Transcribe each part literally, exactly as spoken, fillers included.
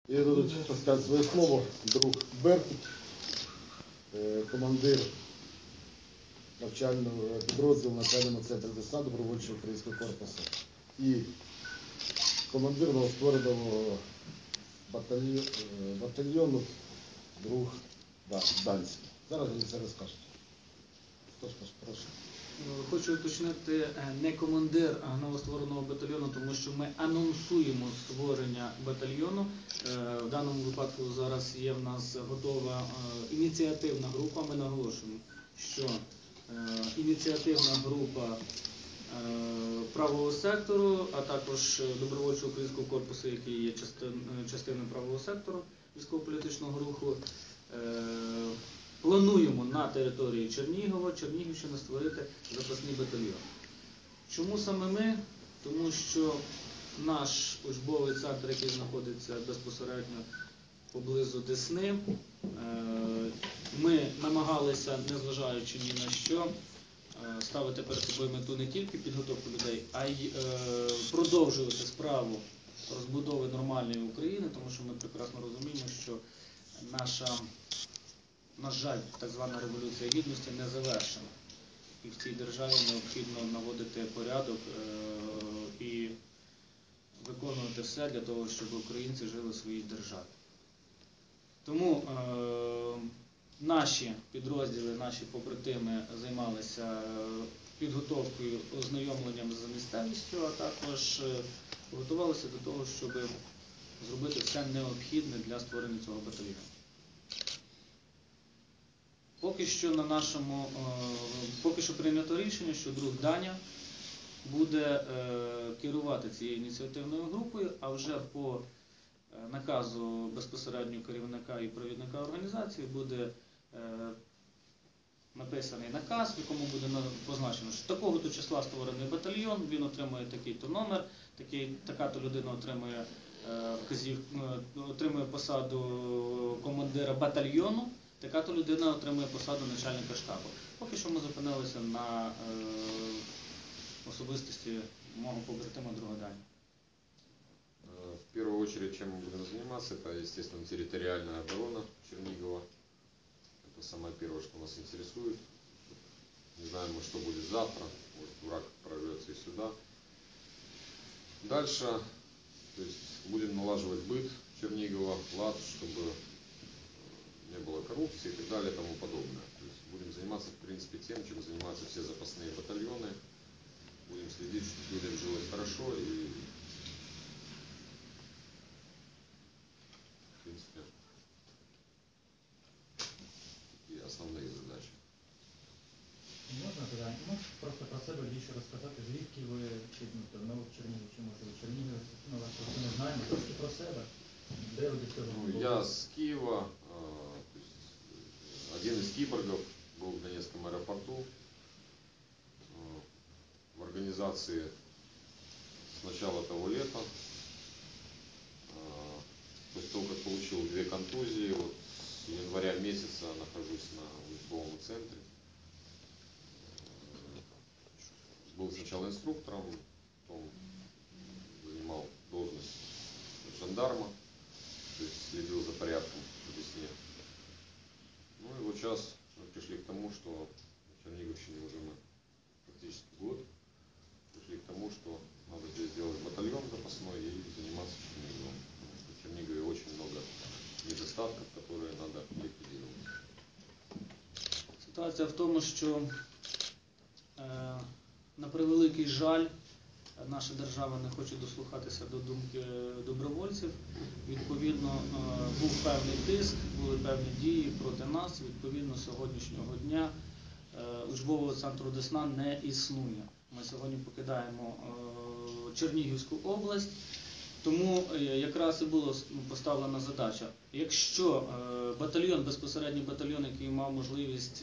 І дадуть розказати своє слово друг Беркут, командир навчального підрозділу навчальному центрі Десна добровольчого українського корпусу і командир новоствореного батальйону, батальйону друг Данський. Зараз вони це розкажуть. Тож, прошу. Хочу уточнити, не командир новоствореного батальйону, тому що ми анонсуємо створення батальйону. В даному випадку зараз є в нас готова ініціативна група. Ми наголошуємо, що ініціативна група правого сектору, а також добровольчого українського корпусу, який є частиною правого сектору військово-політичного руху, плануємо на території Чернігова, Чернігівщини створити запасний батальйон. Чому саме ми? Тому що наш учбовий центр, який знаходиться безпосередньо поблизу Десни, ми намагалися, незважаючи ні на що, ставити перед собою мету не тільки підготовку людей, а й продовжувати справу розбудови нормальної України, тому що ми прекрасно розуміємо, що наша, на жаль, так звана Революція Гідності не завершена. І в цій державі необхідно наводити порядок і виконувати все для того, щоб українці жили в своїй державі. Тому е, наші підрозділи, наші побратими займалися підготовкою, ознайомленням з місцевістю, а також готувалися до того, щоб зробити все необхідне для створення цього батальйону. Поки що на нашому, поки що прийнято рішення, що друг Даня буде керувати цією ініціативною групою, а вже по наказу безпосередньо керівника і провідника організації буде написаний наказ, в якому буде позначено, що такого-то числа створений батальйон, він отримує такий-то номер, такий, така-то людина отримує, вказів, отримує посаду командира батальйону, така-то людина отримує посаду начальника штабу. Поки що ми зупинилися на е, особистості мого побратима друга Дані. В первую очередь, чем мы будем заниматься, это, естественно, территориальная оборона Чернигова. Это самое первое, что нас интересует. Не знаем мы, что будет завтра. Может, враг прорвется и сюда. Дальше, то есть, будем налаживать быт Чернигова, лад, чтобы не было коррупции и так далее и тому подобное. То есть будем заниматься, в принципе, тем, чем занимаются все запасные батальоны. Будем следить, чтобы людям жилось хорошо и, в принципе, такие основные задачи. Можна питання? Можеш просто про себе більше розказати, звідки ви, чи ну, в Чернігові, чи може в Чернігові, ну, вас просто не знаємо, трошки про себе, де ви до цього були? Ну, я с Киева. Один из киборгов был в Донецком аэропорту в организации с начала того лета. После того, как получил две контузии, вот с января месяца нахожусь на учебном центре. Был сначала инструктором, потом занимал должность жандарма, то есть следил за порядком в Десне. Ну и вот сейчас мы пришли к тому, что в Черниговщине уже мы практически год, пришли к тому, что надо здесь сделать батальон запасной и заниматься Черниговым. В Чернигове очень много недостатков, которые надо ликвидировать. Ситуація в тому, що е, на превеликий жаль, наша держава не хоче дослухатися до думки добровольців. Відповідно, був певний тиск, були певні дії проти нас. Відповідно, сьогоднішнього дня учбового центру Десна не існує. Ми сьогодні покидаємо Чернігівську область, тому якраз і була поставлена задача. Якщо батальйон, безпосередній батальйон, який мав можливість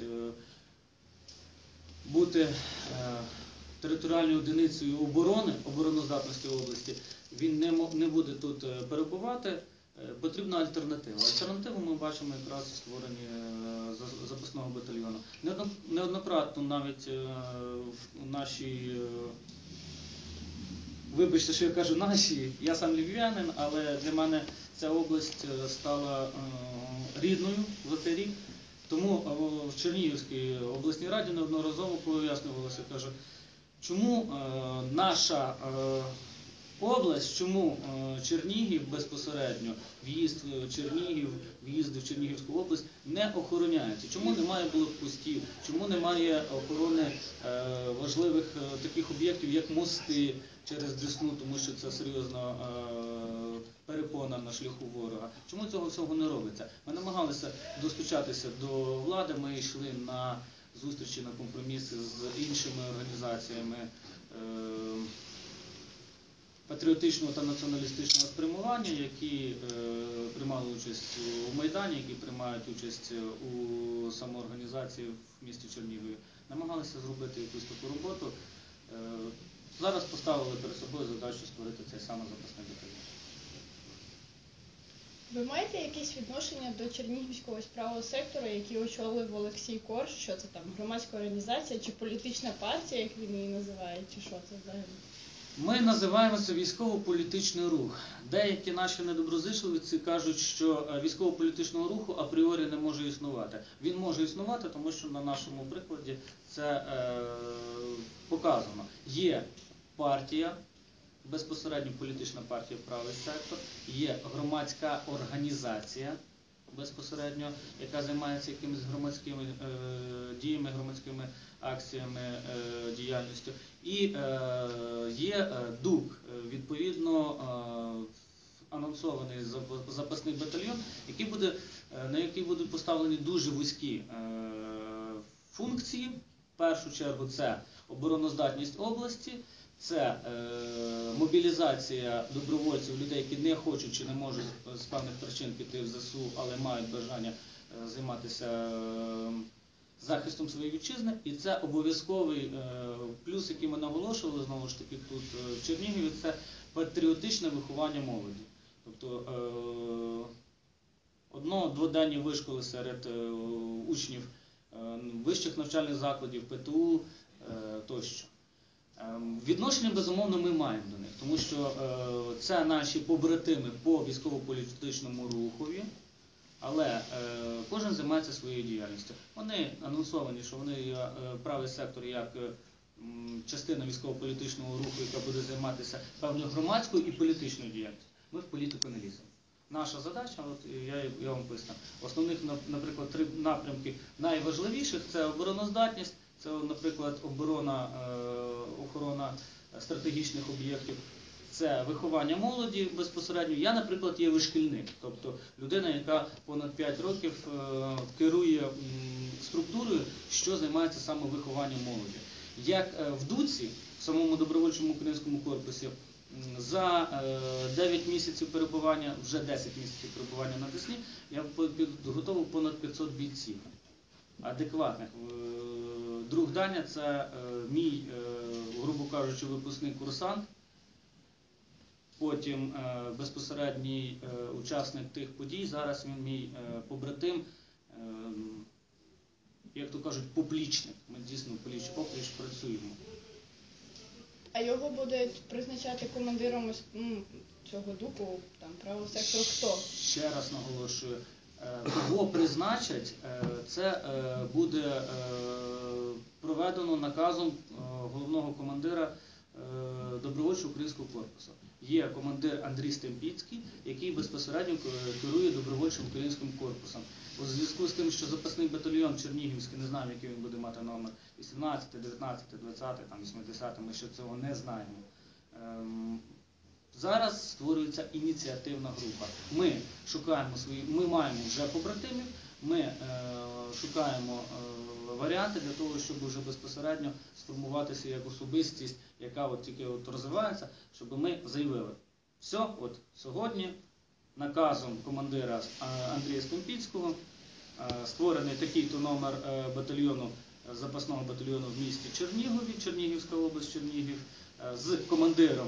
бути територіальною одиницею оборони, обороноздатності області, він не, не буде тут перебувати, потрібна альтернатива. Альтернативу ми бачимо якраз у створенні запасного батальйону. Неоднократно навіть в нашій вибачте, що я кажу наші, я сам львів'янин, але для мене ця область е, стала е, рідною за цей рік. Тому е, в Чернігівській обласній раді неодноразово пояснювалося, каже, чому е, наша е, область, чому е, Чернігів безпосередньо, в'їзд в Чернігів, в'їзди в Чернігівську область не охороняються, чому немає блокпостів, чому немає охорони е, важливих е, таких об'єктів, як мости через Десну, тому що це серйозна е, перепона на шляху ворога. Чому цього всього не робиться? Ми намагалися достучатися до влади, ми йшли на зустрічі, на компроміси з іншими організаціями е, патріотичного та націоналістичного спрямування, які е, приймали участь у Майдані, які приймають участь у самоорганізації в місті Чернігові. Намагалися зробити якусь таку роботу. Е, зараз поставили перед собою задачу створити цей самий запасний батальйон. Ви маєте якесь відношення до Чернігівського правого сектору, який очолив Олексій Корж? Що це там, громадська організація чи політична партія, як він її називає, чи що це взагалі? Ми називаємо це військово-політичний рух. Деякі наші недоброзичливці кажуть, що військово-політичного руху апріорі не може існувати. Він може існувати, тому що на нашому прикладі це е, показано. Є партія, безпосередньо політична партія «Правий сектор», є громадська організація, безпосередньо, яка займається якимись громадськими е, діями, громадськими акціями, е, діяльністю. І е, є е, ДУК, відповідно е, анонсований запасний батальйон, який буде, е, на який будуть поставлені дуже вузькі е, функції. В першу чергу це обороноздатність області, це е, мобілізація добровольців, людей, які не хочуть чи не можуть з певних причин піти в ЗСУ, але мають бажання е, займатися е, захистом своєї вітчизни. І це обов'язковий е, плюс, який ми наголошували, знову ж таки, тут е, в Чернігові, це патріотичне виховання молоді. Тобто е, одно-дводенні вишколи серед е, учнів е, вищих навчальних закладів, ПТУ е, тощо. Відношення, безумовно, ми маємо до них, тому що е, це наші побратими по військово-політичному рухові, але е, кожен займається своєю діяльністю. Вони анонсовані, що вони е, правий сектор як е, частина військово-політичного руху, яка буде займатися певною громадською і політичною діяльністю. Ми в політику не ліземо. Наша задача, от я, я вам поясню, основних, наприклад, три напрямки найважливіших – це обороноздатність, це, наприклад, оборона, охорона стратегічних об'єктів, це виховання молоді безпосередньо. Я, наприклад, є вишкільник, тобто людина, яка понад п'ять років керує структурою, що займається саме вихованням молоді. Як в ДУЦі, в самому добровольчому українському корпусі, за дев'ять місяців перебування, вже десять місяців перебування на Десні, я підготовив понад п'ятсот бійців адекватних. Друг Даня – це мій, грубо кажучи, випускник курсант, потім безпосередній учасник тих подій, зараз він мій побратим, як то кажуть, поплічник. Ми дійсно попліч працюємо. А його буде призначати командиром ну, цього ДУКу, там, правого сектору, хто? Ще раз наголошую, кого призначать, це буде проведено наказом головного командира добровольчого українського корпусу. Є командир Андрій Стемпіцький, який безпосередньо керує добровольчим українським корпусом. У зв'язку з тим, що запасний батальйон Чернігівський, не знаємо, який він буде мати номер, вісімнадцятий, дев'ятнадцятий, двадцятий, там, вісімдесятий, ми ще цього не знаємо. Зараз створюється ініціативна група. Ми шукаємо свої, ми маємо вже побратимів, ми е, шукаємо е, варіанти для того, щоб вже безпосередньо сформуватися як особистість, яка от тільки от розвивається, щоб ми заявили. Все, от сьогодні наказом командира Андрія Стемпіцького е, створений такий-то номер е, батальйону, запасного батальйону в місті Чернігові, Чернігівська область, Чернігів, е, з командиром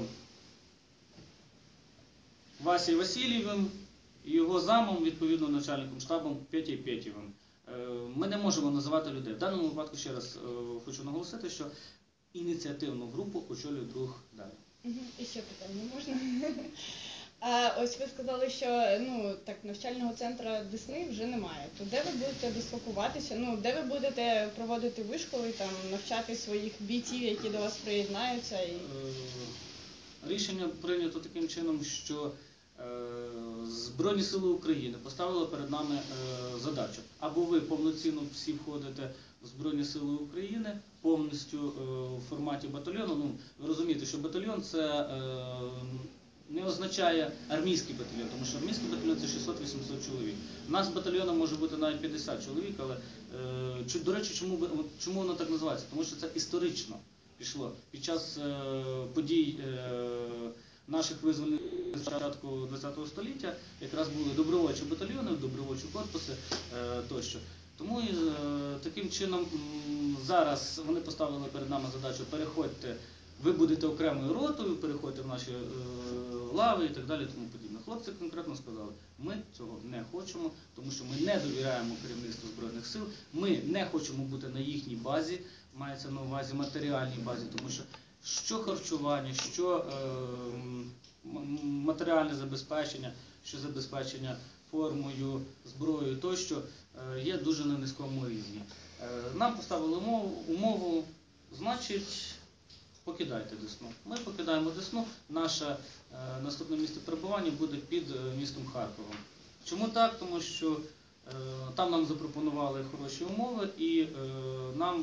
Васією Васильєвим і його замом, відповідно, начальником штабом Петєю Петєвим. Ми не можемо називати людей. В даному випадку, ще раз хочу наголосити, що ініціативну групу очолює друг Даня. Мгм. І ще питання можна? А ось ви сказали, що ну так навчального центру Десни вже немає. То де ви будете дислокуватися? Ну де ви будете проводити вишколи, там навчати своїх бійців, які до вас приєднаються? І... Е, Рішення прийнято таким чином, що е, Збройні Сили України поставили перед нами е, задачу. Або ви повноцінно всі входите в Збройні Сили України повністю е, в форматі батальйону. Ну, ви розумієте, що батальйон це е, не означає армійський батальйон, тому що армійський батальйон це шістсот-вісімсот чоловік. У нас батальйоном може бути навіть п'ятдесят чоловік, але е, чи, до речі, чому, ви- от чому воно так називається? Тому що це історично пішло. Під час е, подій е, наших визвольних з початку ХХ століття якраз були добровольчі батальйони, добровольчі корпуси е, тощо. Тому і, е, таким чином м, зараз вони поставили перед нами задачу переходьте, ви будете окремою ротою, переходьте в наші е, лави і так далі, тому подібне. Хлопці конкретно сказали, ми цього не хочемо, тому що ми не довіряємо керівництву Збройних сил, ми не хочемо бути на їхній базі, мається на увазі матеріальній базі, тому що що харчування, що е, м- матеріальне забезпечення, що забезпечення формою, зброєю тощо е, є дуже на низькому рівні. Е, нам поставили умову, умову, значить, покидайте Десну. Ми покидаємо Десну, наше е, наступне місце перебування буде під е, містом Харковом. Чому так? Тому що е, там нам запропонували хороші умови і е, нам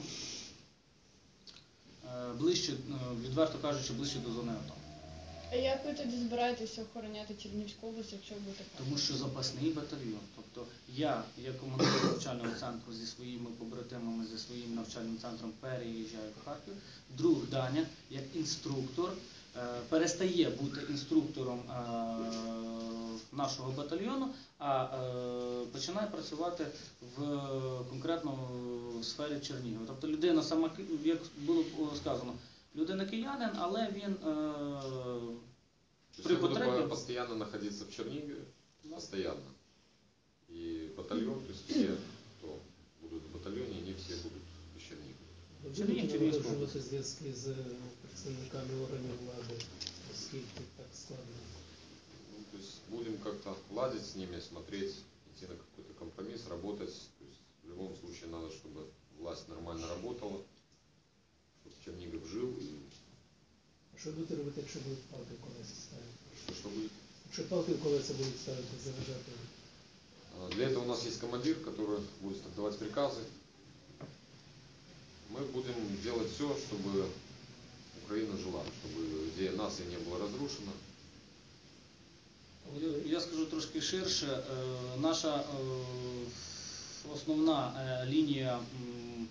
е, ближче, е, відверто кажучи, ближче до зони АТО. А як ви тоді збираєтеся охороняти Чернігівську область, якщо будете Тому що запасний батальйон. Тобто я, як командир навчального центру зі своїми побратимами, зі своїм навчальним центром переїжджаю в Харків. Друг Даня, як інструктор, е, перестає бути інструктором е, нашого батальйону, а е, починає працювати в конкретно в сфері Чернігова. Тобто людина сама, як було сказано, людина киянин, але він е, То при есть я буду потребі... по- постоянно находиться в Чернигове, постоянно. И батальон, то есть все, кто будут в батальоне, они все будут в Чернигове. Чернігів, Будете Чернігівська налагоджувати зв'язки з представниками органів влади, оскільки так складно. Ну, то есть будем как-то ладить с ними, смотреть, идти на какой-то компромисс, работать. То есть в любом случае надо, чтобы власть нормально работала, чтобы Чернигов жил и А що будете робити, якщо будуть палки в колеса ставити? что, чтобы... Якщо палки в колеса будуть ставити, заважати? А, Для этого у нас есть командир, который будет отдавать приказы. Мы будем делать все, чтобы Украина жила, чтобы идея нации не была разрушена. Я- Я скажу трошки ширше. Е, Наша е, основна е, лінія м,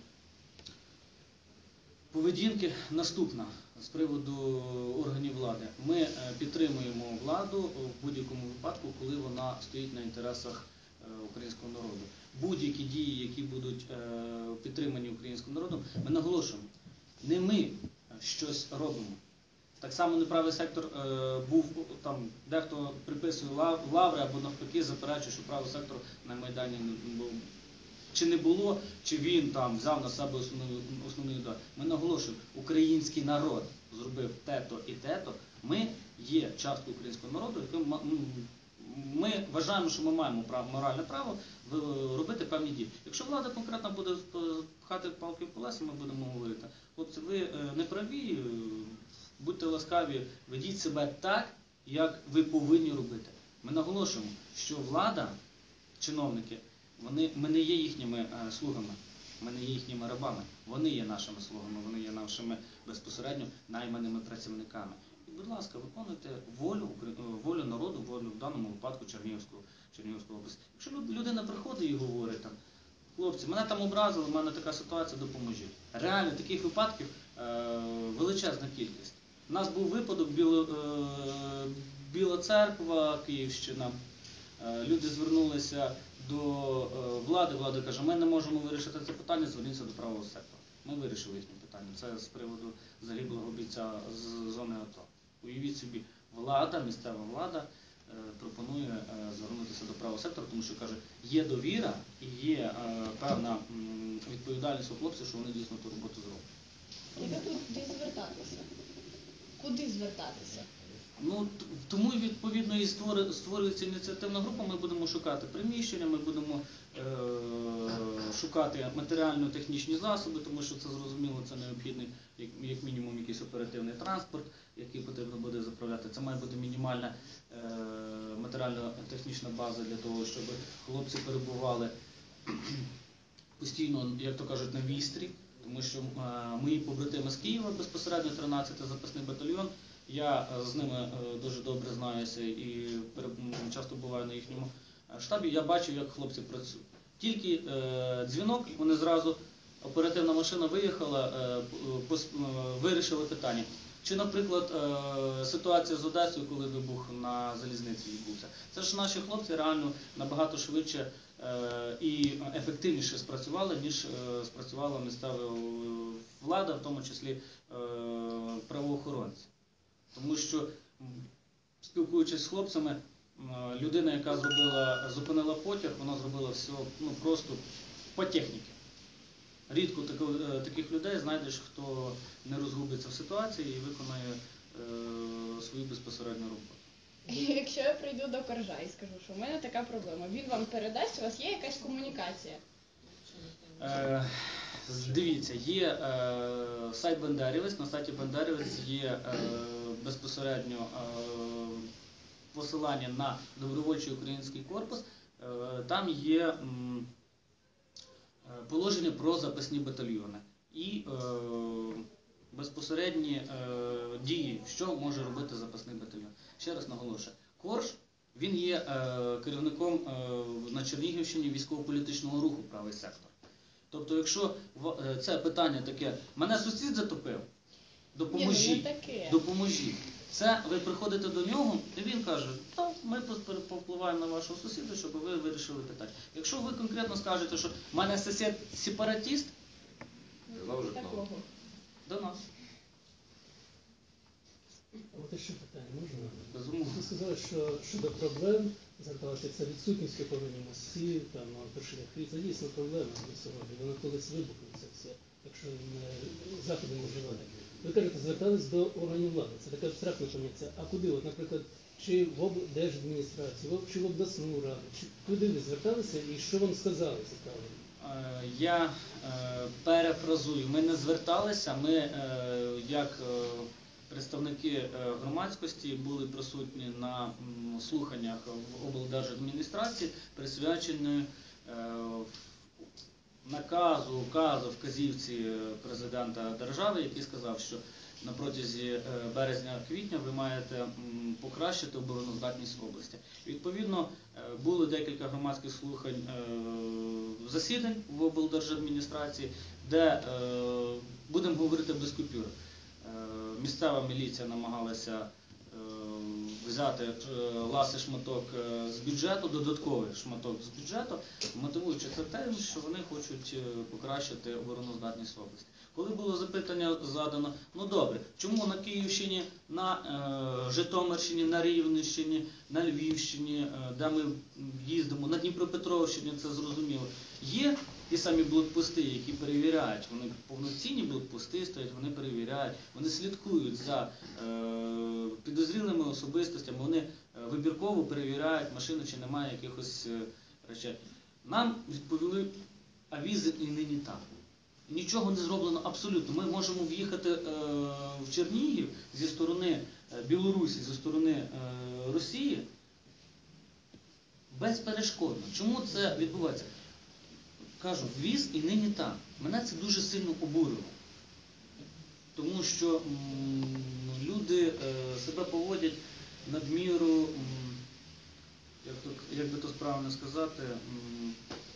поведінки наступна з приводу органів влади. Ми е, підтримуємо владу в будь-якому випадку, коли вона стоїть на інтересах е, українського народу. Будь-які дії, які будуть е, підтримані українським народом, ми наголошуємо, не ми щось робимо. Так само неправий сектор е, був там, дехто приписує лав- лаври або навпаки заперечує, що правий сектор на Майдані не був. Чи не було, чи він там взяв на себе основний, основний удар. Ми наголошуємо, український народ зробив те-то і те-то. Ми є часткою українського народу, яким ма- ну, ми вважаємо, що ми маємо право, моральне право в- робити певні дії. Якщо влада конкретно буде пхати палки в колеса, ми будемо говорити, хлопці, ви е, не праві, е, будьте ласкаві, ведіть себе так, як ви повинні робити. Ми наголошуємо, що влада, чиновники, вони, ми не є їхніми е, слугами, ми не є їхніми рабами. Вони є нашими слугами, вони є нашими безпосередньо найманими працівниками. І, будь ласка, виконуйте волю, Укра- е, волю народу, волю в даному випадку Чернігівського, Чернігівської області. Якщо люд- людина приходить і говорить там, хлопці, мене там образили, в мене така ситуація, допоможіть. Реально, таких випадків е, величезна кількість. У нас був випадок Біло, е, Біла Церква, Київщина. Е, люди звернулися до е, влади, влада каже, ми не можемо вирішити це питання, зверніться до правого сектора. Ми вирішили їхнє питання. Це з приводу загиблого бійця з зони АТО. Уявіть собі, влада, місцева влада е, пропонує е, звернутися до правого сектора, тому що каже, є довіра і є е, певна м, відповідальність у хлопців, що вони дійсно ту роботу зроблять. і ви куди звертатися? куди звертатися? Ну, т- тому і відповідно і створи- створюється ініціативна група, ми будемо шукати приміщення, ми будемо е- шукати матеріально-технічні засоби, тому що це зрозуміло, це необхідний, як, як мінімум, якийсь оперативний транспорт, який потрібно буде заправляти. Це має бути мінімальна е- матеріально-технічна база для того, щоб хлопці перебували постійно, як то кажуть, на вістрі, тому що е, мої побратими з Києва, безпосередньо тринадцятий запасний батальйон, я е, з ними е, дуже добре знаюся і пере- м, часто буваю на їхньому е, штабі, я бачив, як хлопці працюють. Тільки е, дзвінок, вони зразу, оперативна машина виїхала, е, п- пос- е, вирішили питання. Чи, наприклад, е, ситуація з Одесою, коли вибух на залізниці відбувся. Це ж наші хлопці реально набагато швидше е, і ефективніше спрацювали, ніж е, спрацювала місцева влада, в тому числі е, правоохоронці. Тому що, м, спілкуючись з хлопцями, м, людина, яка зробила, зупинила потяг, вона зробила все ну, просто по техніці. Рідко тако- е, таких людей знайдеш, хто не розгубиться в ситуації і виконає е, свою безпосередню роботу. Якщо я прийду до Коржа і скажу, що в мене така проблема, він вам передасть, у вас є якась комунікація? Е, Дивіться, є е, сайт Бандерівець, на сайті Бандерівець є е, безпосередньо е, посилання на добровольчий український корпус, е, там є м, е, положення про запасні батальйони і е, безпосередні е, дії, що може робити запасний батальйон. Ще раз наголошую, Корж, він є е, керівником е, на Чернігівщині військово-політичного руху «Правий сектор». Тобто, якщо в- е, це питання таке, мене сусід затопив, Ні, допоможіть, ну не таке. допоможіть. Це ви приходите до нього, і він каже, так, ми пос- повпливаємо на вашого сусіда, щоб ви вирішили питання. Якщо ви конкретно скажете, що в мене сусід сепаратист, Тогда уже к нам. Такого. до нас. А от ще питання можна? Безумовно. Ви сказали, що щодо проблем зверталося це відсутність опалення мостів, там поширення хрі. Це дійсно проблема на сьогодні. Воно колись вибухне це все, якщо не заходи не вживати. Ви кажете, звертались до органів влади. Це таке абстрактне поняття. А куди? От, наприклад, чи в облдержадміністрацію, в- чи в обласну раду, чи куди ви зверталися і що вам сказали цікаво? Е, Я е, перефразую, ми не зверталися, ми е, як е, представники е, громадськості були присутні на м, слуханнях в облдержадміністрації, присвячені е, наказу, указу, вказівці е, президента держави, який сказав, що на протязі е, березня-квітня ви маєте м, покращити обороноздатність області. Відповідно, е, було декілька громадських слухань, е, засідань в облдержадміністрації, де, е, будемо говорити без купюр, е, місцева міліція намагалася е, взяти е, ласий шматок е, з бюджету, додатковий шматок з бюджету, мотивуючи це тим, що вони хочуть е, покращити обороноздатність області. Коли було запитання задано, ну добре, чому на Київщині, на е, Житомирщині, на Рівненщині, на Львівщині, е, де ми їздимо, на Дніпропетровщині, це зрозуміло, є ті самі блокпости, які перевіряють, вони повноцінні блокпости стоять, вони перевіряють, вони слідкують за е, підозрілими особистостями, вони е, вибірково перевіряють машини, чи немає якихось е, речей. Нам відповіли, а візи і нині там. Нічого не зроблено абсолютно. Ми можемо в'їхати е, в Чернігів зі сторони е, Білорусі, зі сторони е, Росії безперешкодно. Чому це відбувається? Кажу, віз і нині там. Мене це дуже сильно обурило. Тому що м, люди е, себе поводять надміру, м, як, то, як би то правильно сказати, м,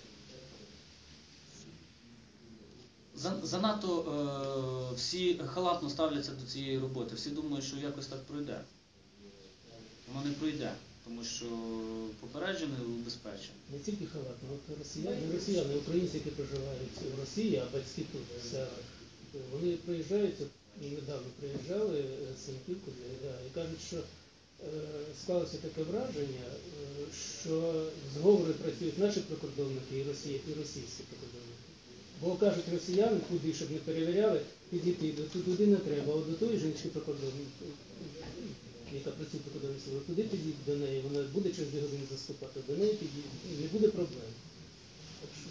за- занадто е, всі халатно ставляться до цієї роботи. Всі думають, що якось так пройде. Воно не пройде, тому що попереджений і убезпечений. Не тільки халатно, от росіяни, не росіяни, а українці, які проживають в Росії, а батьки тут в селах, вони приїжджають, от недавно приїжджали е, з Синьківку і кажуть, що е, склалося таке враження, е, що зговори працюють наші прикордонники і Росії, і російські прикордонники. Бо кажуть росіяни, куди, щоб не перевіряли, підійти до туди не треба, а от до тої жінки прикордонниці, яка працює по кордонній службі, туди підійти до неї, вона буде через дві години заступати, до неї підійти, і не буде проблем. Так що...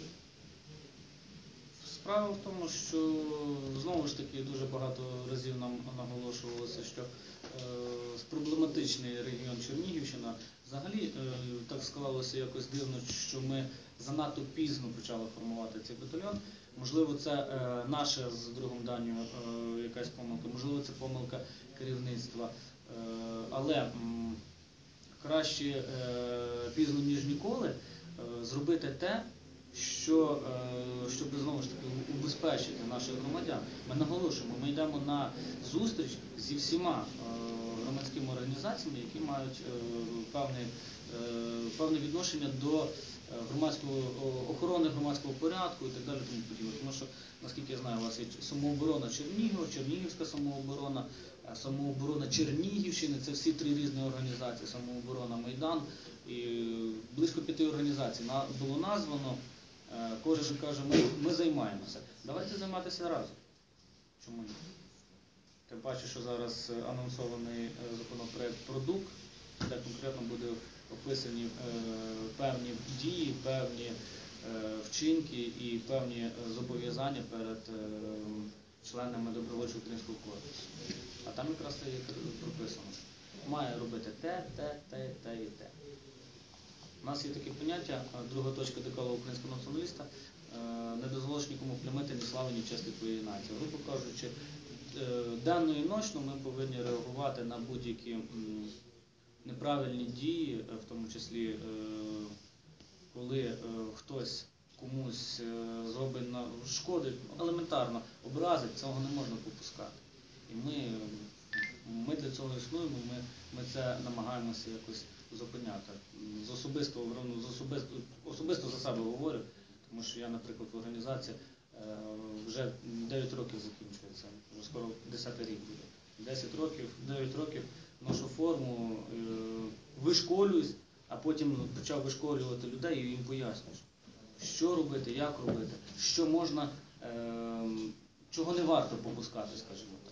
Справа в тому, що знову ж таки дуже багато разів нам наголошувалося, що е, проблематичний регіон Чернігівщина, взагалі е, так склалося якось дивно, що ми занадто пізно почали формувати цей батальйон. Можливо, це е, наша з другом Данію е, якась помилка, можливо, це помилка керівництва. Е, але м, краще е, пізно, ніж ніколи, е, зробити те, що, е, щоб знову ж таки убезпечити наших громадян. Ми наголошуємо, ми йдемо на зустріч зі всіма е, громадськими організаціями, які мають е, певне, е, певне відношення до громадського охорони громадського порядку і так далі. Тому подібне. Тому що, наскільки я знаю, у вас є самооборона Чернігова, Чернігівська самооборона, самооборона Чернігівщини, це всі три різні організації, самооборона Майдан, і близько п'яти організацій було названо. Кожен каже, ми, ми займаємося. Давайте займатися разом. Чому ні? Тим паче, що зараз анонсований законопроект про ДУК, де конкретно буде описані е, певні дії, певні е, вчинки і певні зобов'язання перед е, членами добровольчого українського корпусу. А там якраз це є прописано. Має робити те, те, те, те і те. У нас є таке поняття, друга точка декалогу українського націоналіста, не дозволиш нікому плямити ні слави, ні честі твоєї нації. Грубо кажучи, денно і ночно ми повинні реагувати на будь-які неправильні дії, в тому числі, коли хтось комусь зробить шкоди, елементарно образить, цього не можна попускати. І ми, ми для цього існуємо, ми, ми це намагаємося якось зупиняти. З особистого, з особисто, особисто за себе говорю, тому що я, наприклад, в організації вже дев'ять років закінчується, вже скоро десятий рік буде. десять років, дев'ять років ношу форму, вишколююсь, а потім почав вишколювати людей і їм пояснюєш, що робити, як робити, що можна, чого не варто попускати, скажімо так.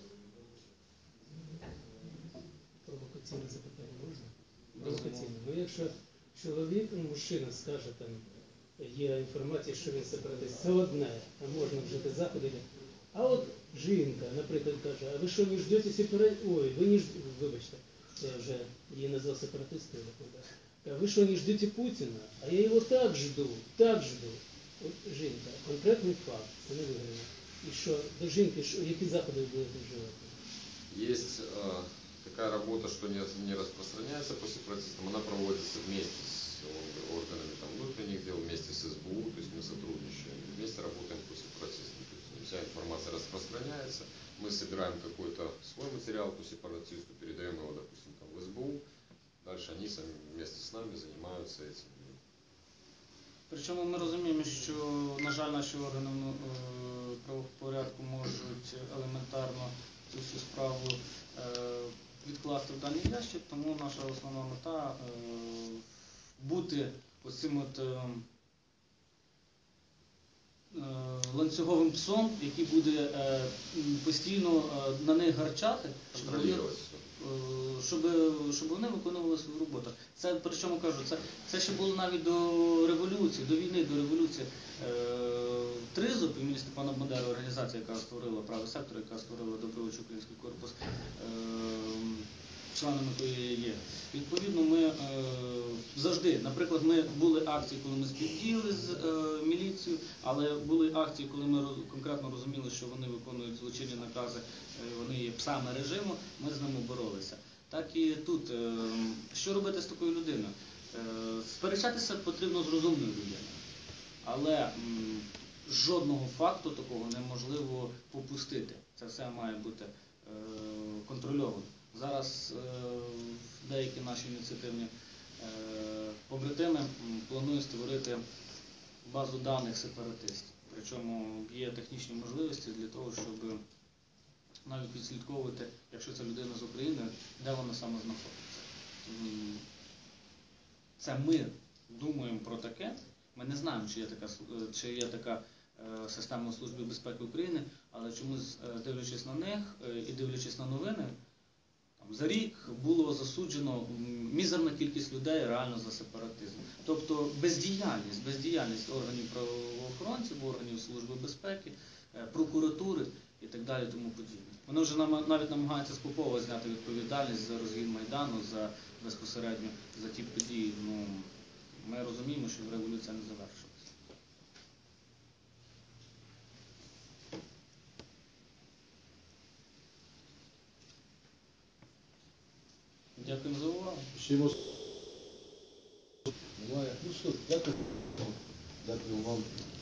Провокаційне запитання можна? Провокаційне. Ну, якщо чоловік, мужчина скаже, там, є інформація, що він сепаратист, це одне, там можна вжити заходи. А от жінка, наприклад, каже, а ви що, не ждете сепаратистів? Ой, ви не ждете, вибачте, я вже її назвав сепаратисткою. А ви що, не ждете Путіна? А я його так жду, так жду. От жінка, конкретний факт, це не виграє. І що, до жінки, що, які заходи ви будете вживати? Есть э, такая работа, что не, не распространяется по сепаратистам, она проводится вместе с органами там, внутренних дел, вместе с СБУ, то есть мы сотрудничаем, вместе работаем по сепаратистам. То есть вся информация распространяется, мы собираем какой-то свой материал по сепаратисту, передаем его, допустим, там, в СБУ, дальше они сами вместе с нами занимаются этим. Причому ми розуміємо, що, на жаль, наші органи правопорядку можуть елементарно цю всю справу е, відкласти в даний ящик, тому наша основна мета е, бути оцим от е, е, ланцюговим псом, який буде е, постійно е, на них гарчати, щоб вони, е, щоб, щоб вони виконували свою роботу. Це, причому кажу, це, це ще було навіть до революції, до війни, до революції. Е, Тризуб, імені Степана Бандери, організація, яка створила правий сектор, яка створила добровольчий український корпус, е, членами якої є. Відповідно, ми е, завжди, наприклад, ми були акції, коли ми співдіяли з е, міліцією, але були акції, коли ми роз, конкретно розуміли, що вони виконують злочинні накази, е, вони є псами режиму, ми з ними боролися. Так і тут. Е, що робити з такою людиною? Е, сперечатися потрібно з розумною людиною. Але м, жодного факту такого неможливо попустити. Це все має бути е, контрольовано. Зараз е, деякі наші ініціативні е, побратими планують створити базу даних сепаратистів. Причому є технічні можливості для того, щоб навіть відслідковувати, якщо це людина з України, де вона саме знаходиться. Це ми думаємо про таке. Ми не знаємо, чи є така, чи є така е, системи Служби безпеки України, але чомусь, е, дивлячись на них е, і дивлячись на новини, там, за рік було засуджено м, мізерна кількість людей реально за сепаратизм. Тобто бездіяльність, бездіяльність органів правоохоронців, органів Служби безпеки, е, прокуратури і так далі, тому подібне. Вони вже нам- навіть намагаються з Попова зняти відповідальність за розгін Майдану, за безпосередньо за ті події. Ну, ми розуміємо, що революція не завершилася. Дякуємо за увагу. Ще може... Немає. Ну що, дякую. Дякую вам.